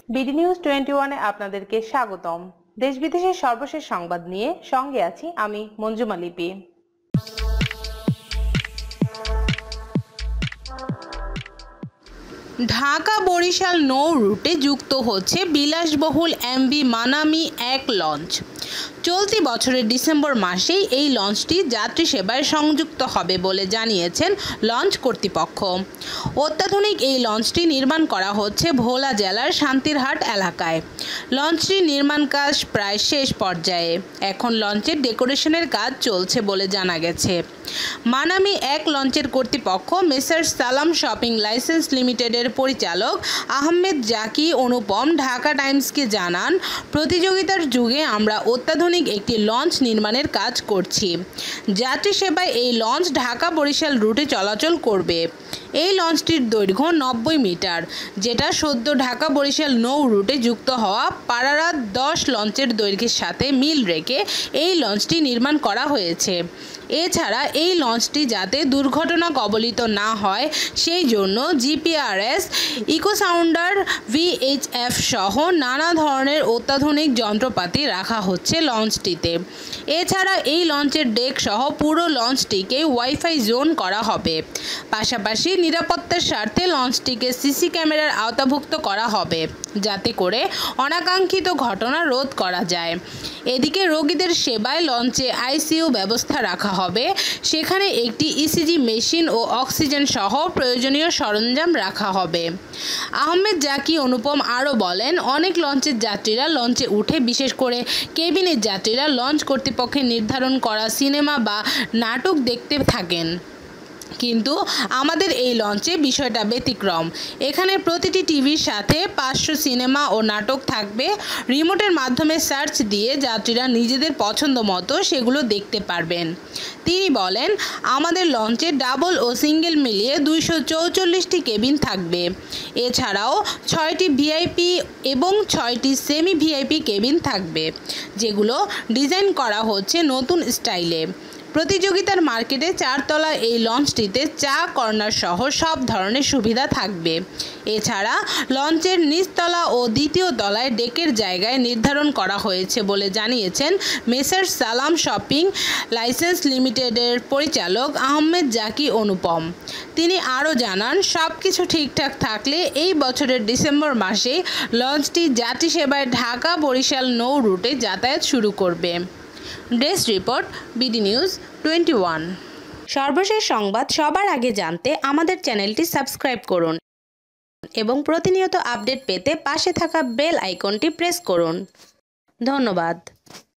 BD news 21-এ আপনাদেরকে স্বাগতম। দেশ বিদেশের সর্বশেষ সংবাদ নিয়ে সঙ্গে আছি আমি মঞ্জুমা লিপি। ঢাকা বরিশাল নৌ রুটে যুক্ত হচ্ছে বিলাসবহুল এমভি মানামি-1 লঞ্চ। চলতি বছরের ডিসেম্বর মাসেই এই লঞ্চটি যাত্রী সেবায় সংযুক্ত হবে বলে জানিয়েছেন লঞ্চ কর্তৃপক্ষ। অত্যাধুনিক এই লঞ্চটি নির্মাণ করা হচ্ছে ভোলা জেলার শান্তিরহাট এলাকায়। লঞ্চটির নির্মাণ কাজ প্রায় শেষ পর্যায়ে, এখন লঞ্চের ডেকোরেশনের কাজ চলছে বলে জানা গেছে। মানামি-1 লঞ্চের কর্তৃপক্ষ মেসার্স সালাম শপিং লাইসেন্স লিমিটেডের পরিচালক আহমেদ জাকি অনুপম ঢাকা টাইমসকে জানান, প্রতিযোগিতার যুগে আমরা অত্যাধুনিক একটি লঞ্চ নির্মাণের কাজ করছি। যাত্রী সেবায় এই লঞ্চ ঢাকা বরিশাল রুটে চলাচল করবে। এই লঞ্চটির দৈর্ঘ্য 90 মিটার, যেটা সদ্য ঢাকা বরিশাল নৌ রুটে যুক্ত হওয়া পারারাত 10 লঞ্চের দৈর্ঘ্যের সাথে মিল রেখে এই লঞ্চটি নির্মাণ করা হয়েছে। এছাড়া এই লঞ্চটি যাতে দুর্ঘটনা কবলিত না হয় সেই জন্য জিপিআরএস, ইকোসাউন্ডার, ভিএইচএফ সহ নানা ধরনের অত্যাধুনিক যন্ত্রপাতি রাখা হচ্ছে লঞ্চটিতে। এছাড়া এই লঞ্চের ডেক সহ পুরো লঞ্চটিকে ওয়াইফাই জোন করা হবে। পাশাপাশি নিরাপত্তার স্বার্থে লঞ্চটিকে সিসি ক্যামেরার আওতাভুক্ত করা হবে, যাতে করে অনাকাঙ্ক্ষিত ঘটনা রোধ করা যায়। এদিকে রোগীদের সেবায় লঞ্চে আইসিইউ ব্যবস্থা রাখা হবে। সেখানে একটি ইসিজি মেশিন ও অক্সিজেন সহ প্রয়োজনীয় সরঞ্জাম রাখা হবে। আহমেদ জাকি অনুপম আরও বলেন, অনেক লঞ্চের যাত্রীরা লঞ্চে উঠে, বিশেষ করে কেবিনের যাত্রীরা লঞ্চ কর্তৃপক্ষের নির্ধারণ করা সিনেমা বা নাটক দেখতে থাকেন, কিন্তু আমাদের এই লঞ্চে বিষয়টা ব্যতিক্রম। এখানে প্রতিটি টিভির সাথে 500 সিনেমা ও নাটক থাকবে। রিমোটের মাধ্যমে সার্চ দিয়ে যাত্রীরা নিজেদের পছন্দ মতো সেগুলো দেখতে পারবেন। তিনি বলেন, আমাদের লঞ্চে ডাবল ও সিঙ্গেল মিলিয়ে 244টি কেবিন থাকবে। এছাড়াও 6টি ভিআইপি এবং 6টি সেমি ভিআইপি কেবিন থাকবে, যেগুলো ডিজাইন করা হচ্ছে নতুন স্টাইলে। প্রতিযোগিতার মার্কেটে 4 তলা এই লঞ্চটিতে চা কর্নার সহ সব ধরনের সুবিধা থাকবে। এছাড়া লঞ্চের নিচতলা ও দ্বিতীয় তলায় ডেকের জায়গায় নির্ধারণ করা হয়েছে বলে জানিয়েছেন মেসার্স সালাম শপিং লাইসেন্স লিমিটেডের পরিচালক আহমেদ জাকি অনুপম। তিনি আরও জানান, সব কিছু ঠিকঠাক থাকলে এই বছরের ডিসেম্বর মাসে লঞ্চটি যাত্রী সেবায় ঢাকা বরিশাল নৌ রুটে যাতায়াত শুরু করবে। ডেস্ক রিপোর্ট, বিডি নিউজ 21। সর্বশেষ সংবাদ সবার আগে জানতে আমাদের চ্যানেলটি সাবস্ক্রাইব করুন এবং প্রতিনিয়ত আপডেট পেতে পাশে থাকা বেল আইকনটি প্রেস করুন। ধন্যবাদ।